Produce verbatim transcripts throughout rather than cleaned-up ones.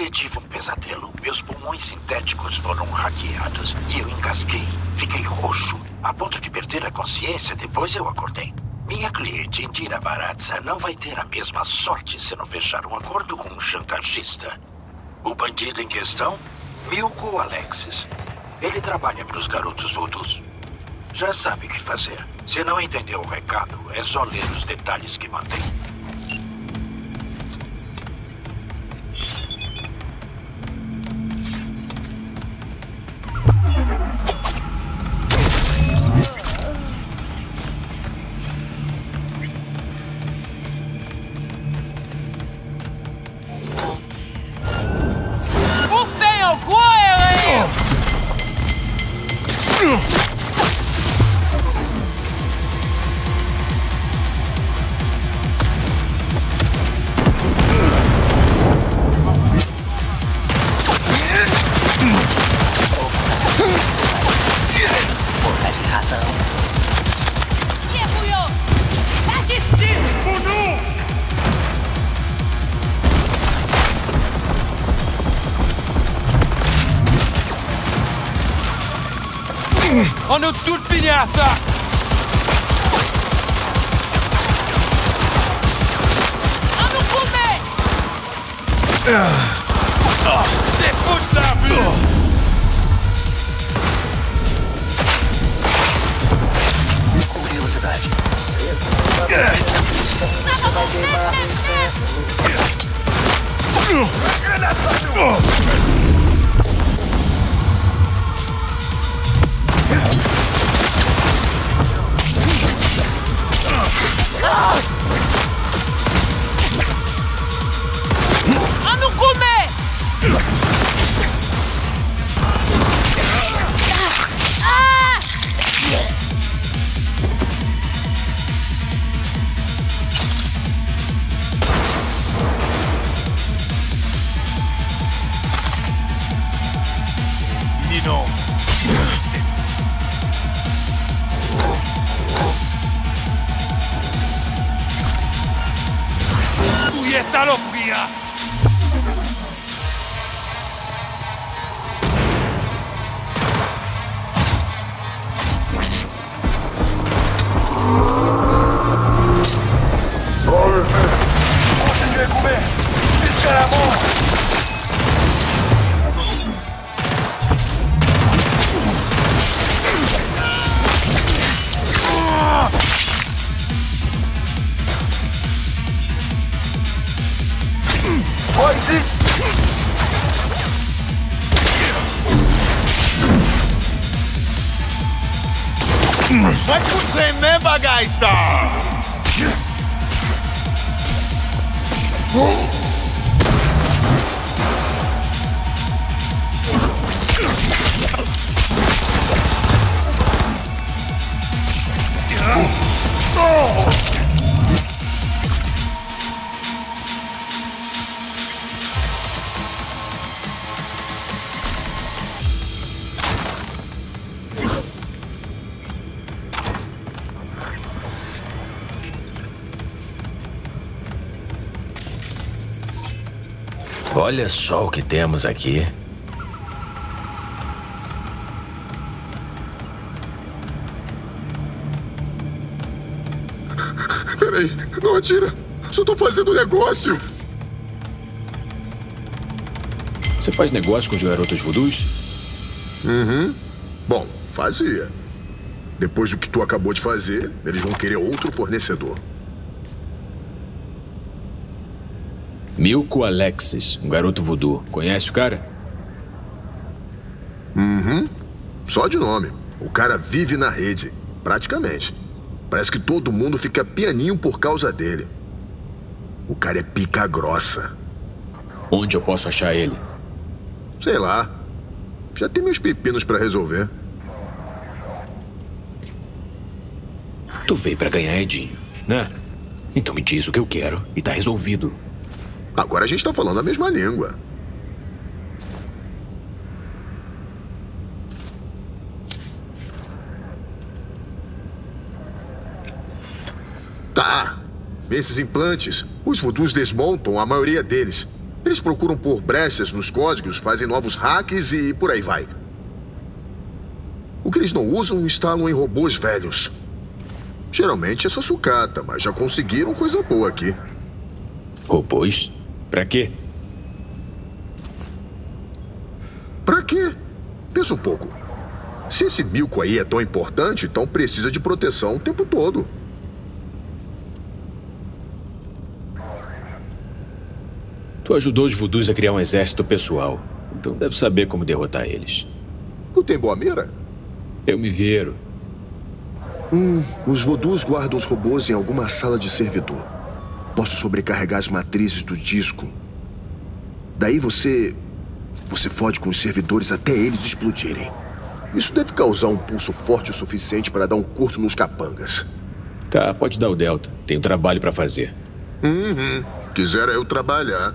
tive um pesadelo. Meus pulmões sintéticos foram hackeados e eu engasguei. Fiquei roxo, a ponto de perder a consciência. Depois eu acordei. Minha cliente, Indira Baratza, não vai ter a mesma sorte se não fechar um acordo com um chantagista. O bandido em questão, Milko Alexis. Ele trabalha para os garotos voodoos. Já sabe o que fazer. Se não entendeu o recado, é só ler os detalhes que mandei. On est toutes finies à ça! On nous promet! Des fautes de la vue! Curiosidade. Você vai queimar no inferno. On nous promet! Ah! Nino. Tu es salopia! Continuez couvert! Jusqu'à la mort! Moi ici! Vai tu tremer, bagaça! Olha só o que temos aqui. Peraí, não atira. Só tô fazendo negócio. Você faz negócio com os garotos voodoos? Uhum. Bom, fazia. Depois do que tu acabou de fazer, eles vão querer outro fornecedor. Milko Alexis, um garoto voodoo. Conhece o cara? Uhum. Só de nome. O cara vive na rede, praticamente. Parece que todo mundo fica pianinho por causa dele. O cara é pica grossa. Onde eu posso achar ele? Sei lá. Já tem meus pepinos pra resolver. Tu veio pra ganhar Edinho, né? Então me diz o que eu quero e tá resolvido. Agora a gente tá falando a mesma língua. Tá. Esses implantes, os voodoos desmontam a maioria deles. Eles procuram por brechas nos códigos, fazem novos hacks e por aí vai. O que eles não usam, instalam em robôs velhos. Geralmente é só sucata, mas já conseguiram coisa boa aqui. Robôs? Pra quê? Pra quê? Pensa um pouco. Se esse Milko aí é tão importante, então precisa de proteção o tempo todo. Tu ajudou os voodoos a criar um exército pessoal, então deve saber como derrotar eles. Tu tem boa mira? Eu me viro. Hum, os voodoos guardam os robôs em alguma sala de servidor. Posso sobrecarregar as matrizes do disco. Daí você... Você fode com os servidores até eles explodirem. Isso deve causar um pulso forte o suficiente para dar um curto nos capangas. Tá, pode dar o Delta. Tenho trabalho pra fazer. Uhum. Quisera eu trabalhar.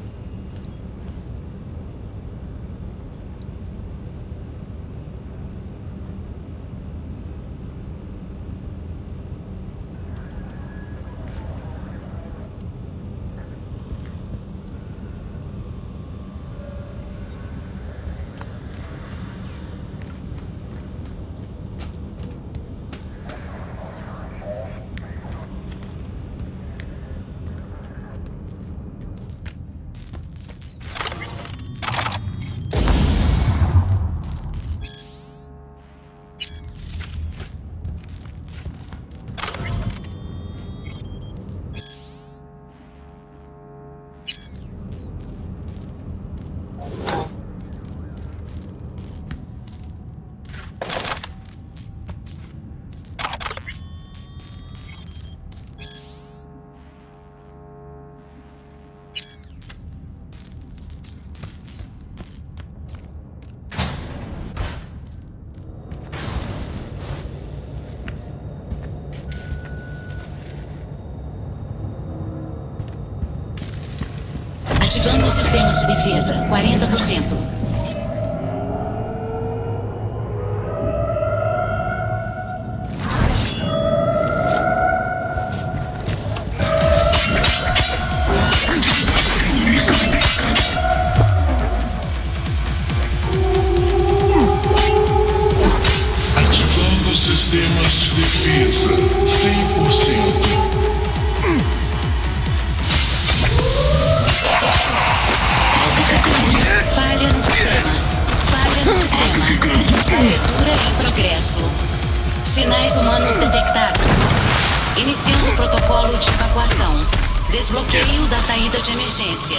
Ativando os sistemas de defesa, quarenta por cento. Ativando os sistemas de defesa, cem por cento. Falha no sistema. Falha no sistema. Cobertura em progresso. Sinais humanos detectados. Iniciando o protocolo de evacuação. Desbloqueio da saída de emergência.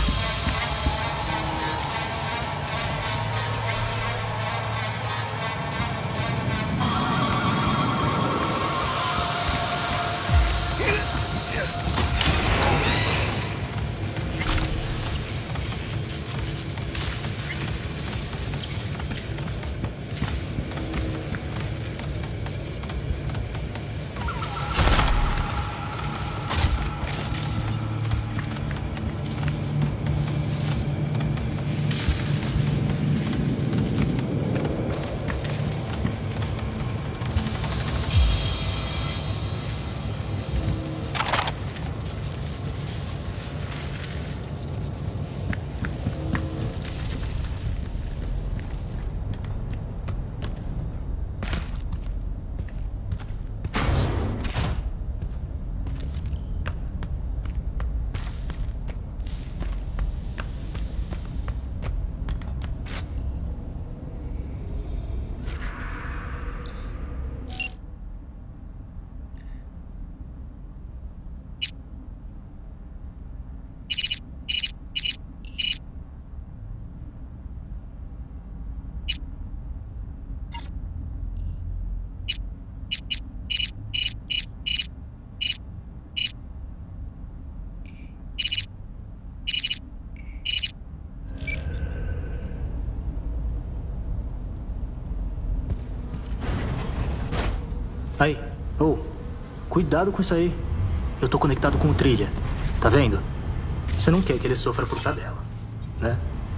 Aí, ô, oh, cuidado com isso aí. Eu tô conectado com o trilha, tá vendo? Você não quer que ele sofra por tabela, né?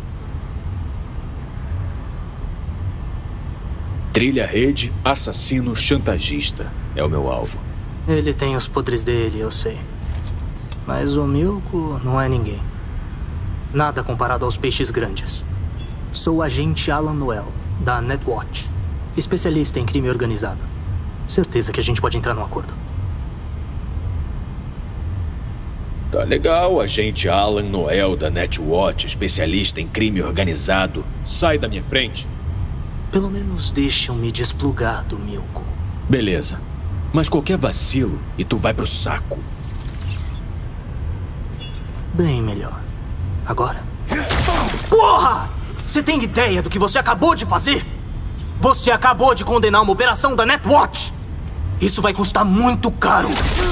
Trilha rede, assassino, chantagista. É o meu alvo. Ele tem os podres dele, eu sei. Mas o Milko não é ninguém. Nada comparado aos peixes grandes. Sou o agente Alan Noel, da Netwatch. Especialista em crime organizado. Certeza que a gente pode entrar num acordo. Tá legal, agente Alan Noel, da Netwatch, especialista em crime organizado. Sai da minha frente. Pelo menos deixam-me desplugar do Milko. Beleza. Mas qualquer vacilo e tu vai pro saco. Bem melhor. Agora? Porra! Você tem ideia do que você acabou de fazer? Você acabou de condenar uma operação da Netwatch! Isso vai custar muito caro!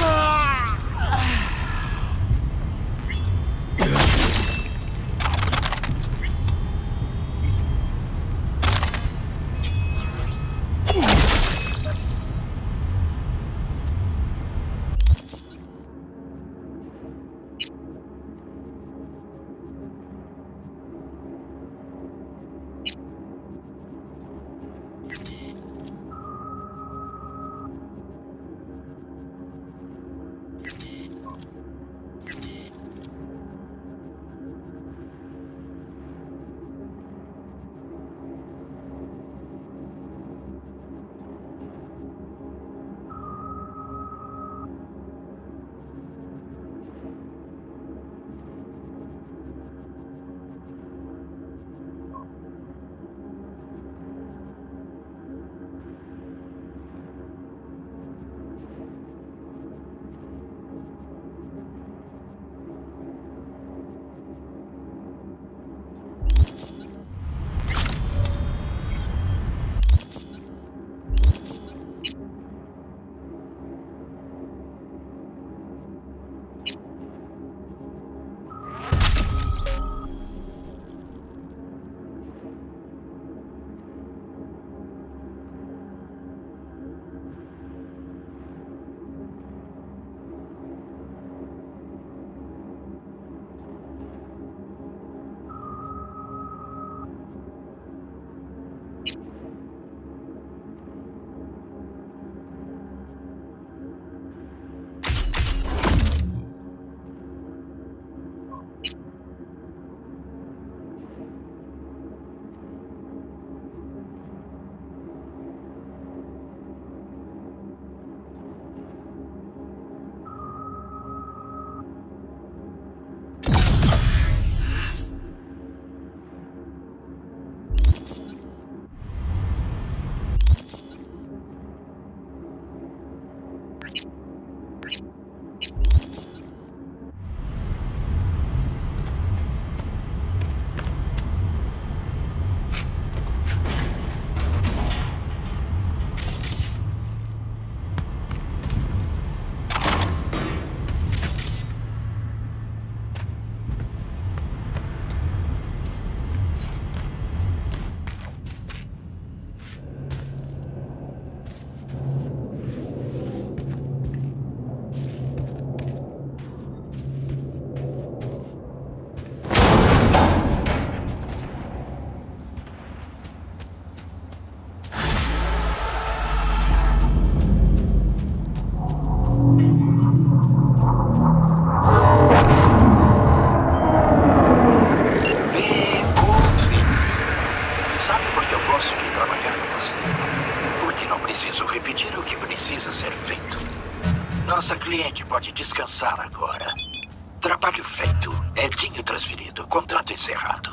Nossa cliente pode descansar agora. Trabalho feito. Edinho transferido. Contrato encerrado.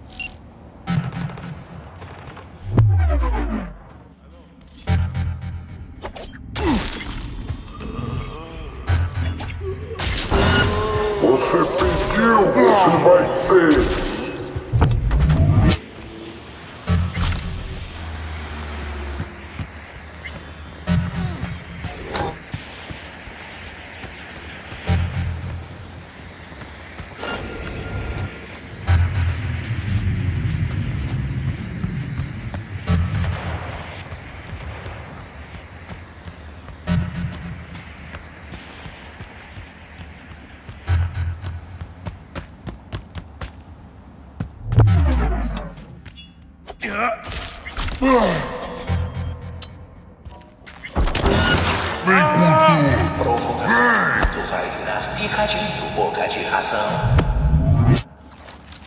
Você pediu, você vai ter. Provocação. Tu vai virar picadinho, boca de ração.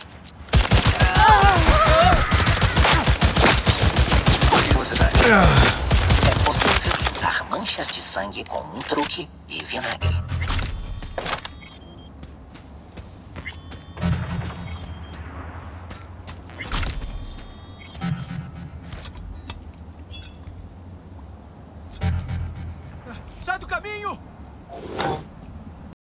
É possível juntar manchas de sangue com um truque e vinagre.